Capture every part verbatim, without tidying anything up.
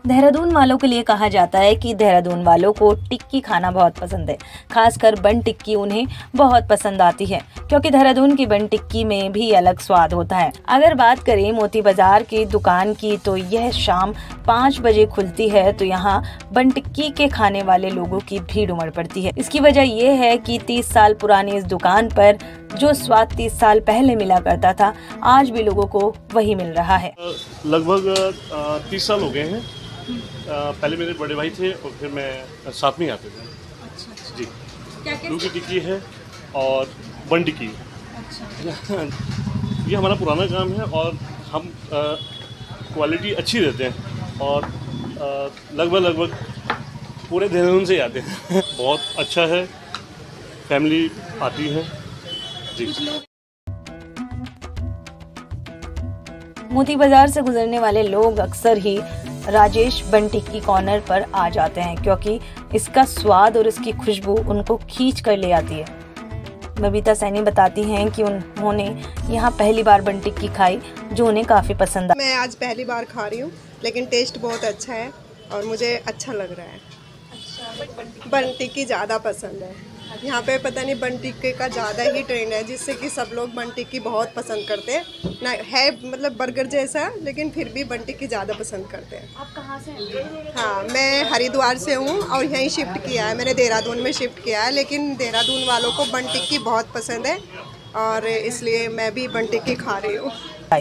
देहरादून वालों के लिए कहा जाता है कि देहरादून वालों को टिक्की खाना बहुत पसंद है। खासकर बन टिक्की उन्हें बहुत पसंद आती है, क्योंकि देहरादून की बन टिक्की में भी अलग स्वाद होता है। अगर बात करें मोती बाजार की दुकान की, तो यह शाम पाँच बजे खुलती है, तो यहाँ बन टिक्की के खाने वाले लोगों की भीड़ उमड़ पड़ती है। इसकी वजह यह है कि तीस साल पुरानी इस दुकान पर जो स्वाद तीस साल पहले मिला करता था, आज भी लोगों को वही मिल रहा है। लगभग तीस साल हो गए हैं। पहले मेरे बड़े भाई थे और फिर मैं साथ में आते थे। अच्छा, अच्छा। जी, क्या क्या आलू की टिक्की है और बन टिक्की। अच्छा। ये हमारा पुराना काम है और हम क्वालिटी अच्छी देते हैं और लगभग लगभग पूरे देहरादून से ही आते हैं। बहुत अच्छा है, फैमिली आती है जी। मोती बाजार से गुजरने वाले लोग अक्सर ही राजेश बन टिक्की कॉर्नर पर आ जाते हैं, क्योंकि इसका स्वाद और इसकी खुशबू उनको खींच कर ले आती है। बबीता सैनी बताती हैं कि उन्होंने यहाँ पहली बार बन टिक्की खाई, जो उन्हें काफ़ी पसंद आई। मैं आज पहली बार खा रही हूँ, लेकिन टेस्ट बहुत अच्छा है और मुझे अच्छा लग रहा है। अच्छा, बन टिक्की ज़्यादा पसंद है। यहाँ पे पता नहीं बन टिक्की का ज़्यादा ही ट्रेंड है, जिससे कि सब लोग बन टिक्की बहुत पसंद करते हैं। ना है मतलब बर्गर जैसा, लेकिन फिर भी बन टिक्की ज़्यादा पसंद करते हैं। आप कहाँ से हैं? हाँ, मैं हरिद्वार से हूँ और यहीं शिफ्ट किया है, मैंने देहरादून में शिफ्ट किया है, लेकिन देहरादून वालों को बन टिक्की बहुत पसंद है और इसलिए मैं भी बन टिक्की खा रही हूँ।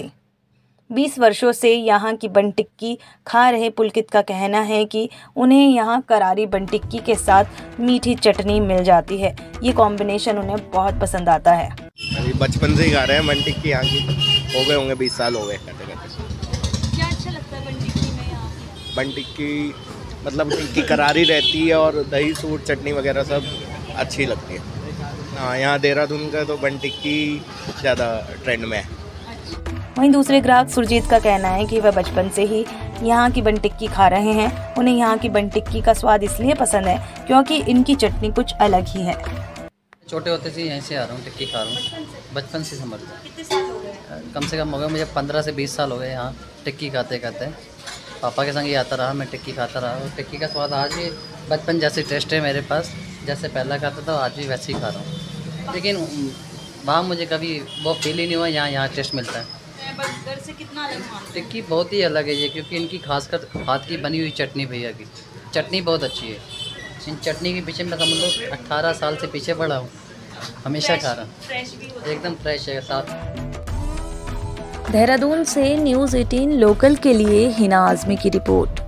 बीस वर्षों से यहाँ की बन टिक्की खा रहे पुलकित का कहना है कि उन्हें यहाँ करारी बन टिक्की के साथ मीठी चटनी मिल जाती है। ये कॉम्बिनेशन उन्हें बहुत पसंद आता है। अभी बचपन से ही खा रहे हैं बन टिक्की, यहाँ की हो गए होंगे बीस साल हो गए खाते खाते। क्या अच्छा लगता है बन टिक्की में यहाँ? बन टिक्की मतलब टिक्की करारी रहती है और दही सूट चटनी वगैरह सब अच्छी लगती है। हाँ, यहाँ देहरादून का तो बन टिक्की ज़्यादा ट्रेंड में है। वहीं दूसरे ग्राहक सुरजीत का कहना है कि वह बचपन से ही यहाँ की बन टिक्की खा रहे हैं। उन्हें यहाँ की बन टिक्की का स्वाद इसलिए पसंद है क्योंकि इनकी चटनी कुछ अलग ही है। छोटे होते से यहीं से आ रहा हूँ, टिक्की खा रहा हूँ बचपन से समझ। कितने साल हो गए? कम से कम हो गया मुझे पंद्रह से बीस साल हो गए यहाँ टिक्की खाते खाते। पापा के संग ही आता रहा, मैं टिक्की खाता रहा और टिक्की का स्वाद आज भी बचपन जैसे टेस्ट है मेरे पास, जैसे पहला खाता था आज भी वैसे ही खा रहा हूँ। लेकिन वहाँ मुझे कभी वो फील ही नहीं हुआ, यहाँ यहाँ टेस्ट मिलता है। बर्गर से कितना अलग मानते हैं? टिक्की बहुत ही अलग है ये, क्योंकि इनकी खासकर हाथ की बनी हुई चटनी, भैया की चटनी बहुत अच्छी है। इन चटनी के पीछे मैं समझ लो अट्ठारह साल से पीछे पड़ा हूँ, हमेशा खा रहा हूँ, एकदम फ्रेश है साथ। देहरादून से न्यूज़ अठारह लोकल के लिए हिना आज़मी की रिपोर्ट।